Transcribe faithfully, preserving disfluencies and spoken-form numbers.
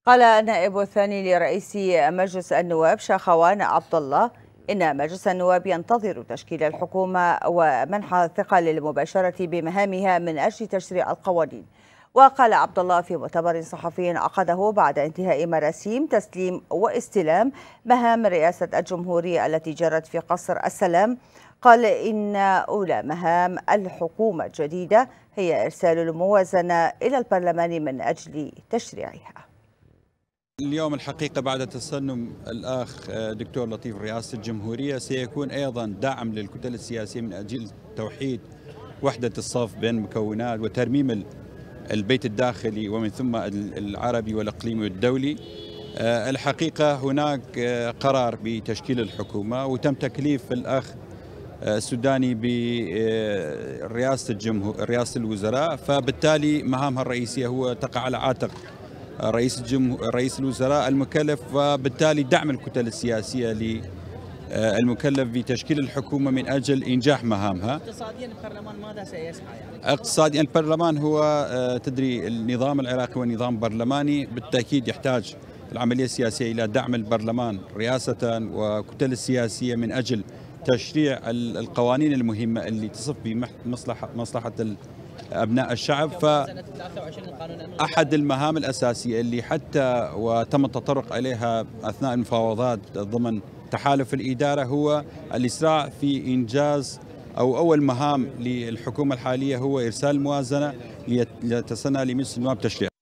قال النائب الثاني لرئيس مجلس النواب شاخوان عبد الله إن مجلس النواب ينتظر تشكيل الحكومة ومنح الثقة للمباشرة بمهامها من أجل تشريع القوانين. وقال عبد الله في مؤتمر صحفي عقده بعد انتهاء مراسيم تسليم واستلام مهام رئاسة الجمهورية التي جرت في قصر السلام، قال إن أولى مهام الحكومة الجديدة هي إرسال الموازنة إلى البرلمان من أجل تشريعها. اليوم الحقيقة بعد تسنم الأخ دكتور لطيف رئاسة الجمهورية سيكون أيضا دعم للكتل السياسية من أجل توحيد وحدة الصف بين مكونات وترميم البيت الداخلي ومن ثم العربي والإقليمي والدولي. الحقيقة هناك قرار بتشكيل الحكومة وتم تكليف الأخ السوداني برئاسة الجمهور رئاسة الوزراء، فبالتالي مهامها الرئيسية هو تقع على عاتق رئيس الجمهور رئيس الوزراء المكلف، وبالتالي دعم الكتل السياسية للمكلف بتشكيل الحكومة من أجل إنجاح مهامها. اقتصاديا البرلمان ماذا سيسعى يعني؟ اقتصاديا البرلمان هو تدري النظام العراقي هو نظام برلماني، بالتأكيد يحتاج العملية السياسية إلى دعم البرلمان رئاسة وكتل السياسية من أجل تشريع القوانين المهمة اللي تصف بمصلحة مصلحة أبناء الشعب. فأحد المهام الأساسية اللي حتى وتم التطرق إليها أثناء المفاوضات ضمن تحالف الإدارة هو الإسراع في إنجاز أو أول مهام للحكومة الحالية هو إرسال الموازنة ليتسنى لمجلس النواب تشريع.